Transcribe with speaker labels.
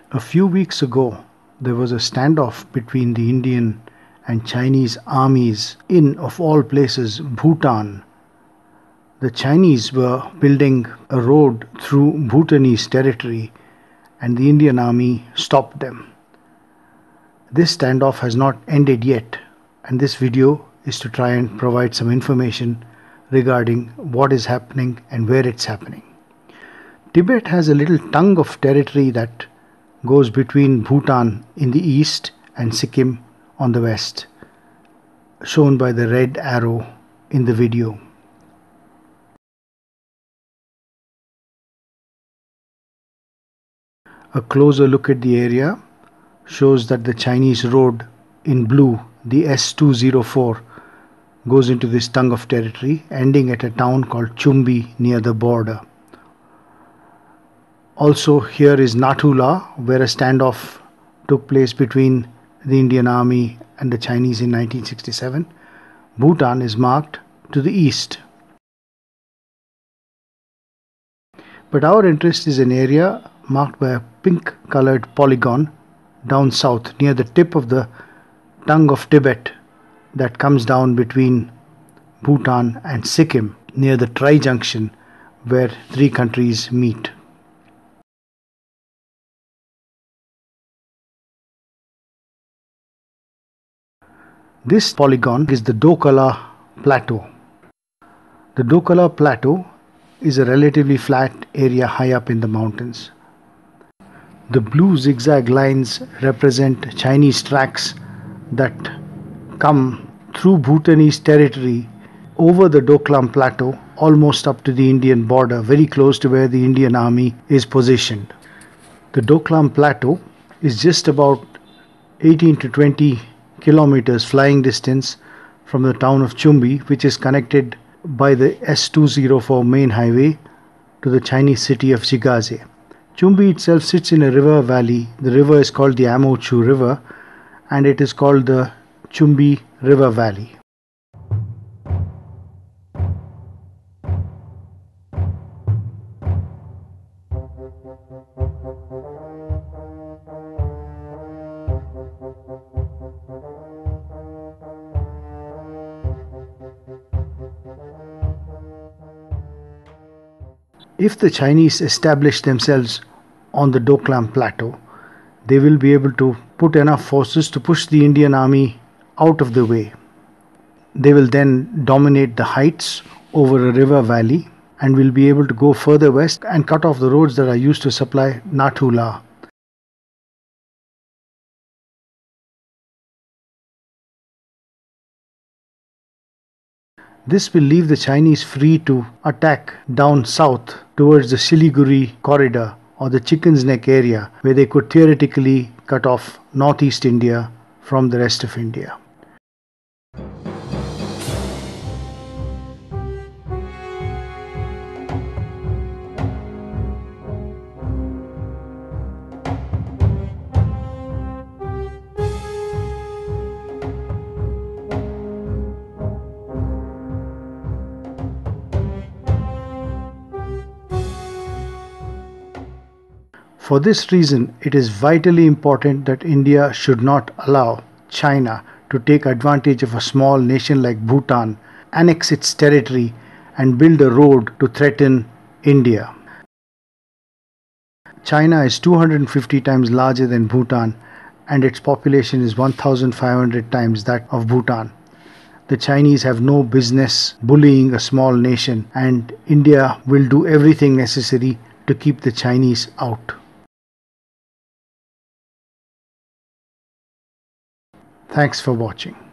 Speaker 1: A few weeks ago, there was a standoff between the Indian and Chinese armies in, of all places, Bhutan. The Chinese were building a road through Bhutanese territory and the Indian army stopped them. This standoff has not ended yet, and this video is to try and provide some information regarding what is happening and where it's happening. Tibet has a little tongue of territory that goes between Bhutan in the east and Sikkim on the west, shown by the red arrow in the video. A closer look at the area shows that the Chinese road in blue, the S204, goes into this tongue of territory, ending at a town called Chumbi near the border. Also, here is Nathula, where a standoff took place between the Indian Army and the Chinese in 1967. Bhutan is marked to the east. But our interest is an area marked by a pink-colored polygon down south near the tip of the tongue of Tibet that comes down between Bhutan and Sikkim near the tri-junction where three countries meet. This polygon is the Dokala Plateau. The Dokala Plateau is a relatively flat area high up in the mountains. The blue zigzag lines represent Chinese tracks that come through Bhutanese territory over the Doklam Plateau almost up to the Indian border, very close to where the Indian Army is positioned. The Doklam Plateau is just about 18 to 20 kilometers flying distance from the town of Chumbi, which is connected by the S204 main highway to the Chinese city of Chigaze. Chumbi itself sits in a river valley. The river is called the Amochu River and it is called the Chumbi River Valley. If the Chinese establish themselves on the Doklam Plateau, they will be able to put enough forces to push the Indian Army out of the way. They will then dominate the heights over a river valley and will be able to go further west and cut off the roads that are used to supply Nathula. This will leave the Chinese free to attack down south towards the Siliguri corridor or the Chicken's Neck area, where they could theoretically cut off northeast India from the rest of India. For this reason, it is vitally important that India should not allow China to take advantage of a small nation like Bhutan, annex its territory and build a road to threaten India. China is 250 times larger than Bhutan and its population is 1,500 times that of Bhutan. The Chinese have no business bullying a small nation and India will do everything necessary to keep the Chinese out. Thanks for watching.